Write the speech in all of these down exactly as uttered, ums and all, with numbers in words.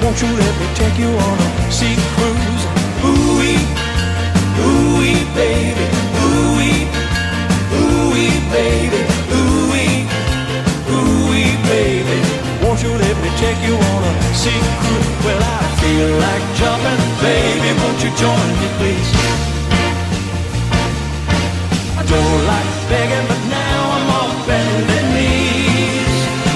Won't you let me take you on a sea cruise? Ooh-wee, ooh-wee, baby. Ooh-wee, ooh-wee, baby. Ooh-wee, ooh-wee, baby. Won't you let me take you on a sea cruise? Well, I feel like jumping, baby. Won't you join me, please? I don't like begging, but now I'm on bended knees.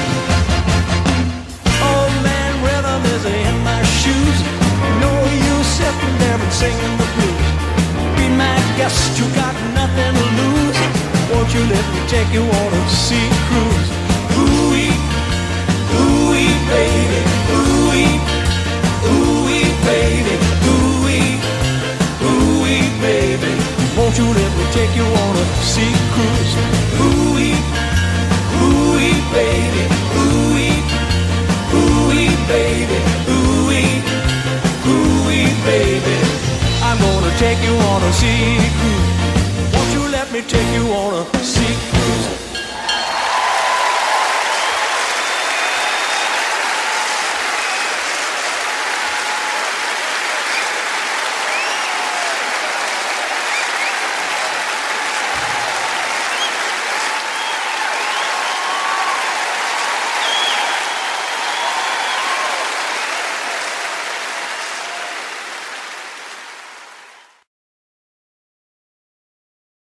Oh man, rhythm is in my shoes. No use sitting there and singing the blues. Be my guest, you got nothing to lose. Won't you let me take you on a sea cruise? Ooh-wee, ooh-wee, baby. Ooh-wee, ooh-wee, baby. Ooh-wee, ooh-wee, baby. Won't you let me take you on a sea cruise? Ooh-wee, ooh-wee, baby. Ooh-wee, ooh-wee, baby. Ooh-wee, ooh-wee, baby. I'm gonna take you on a sea cruise. Won't you let me take you on a sea cruise?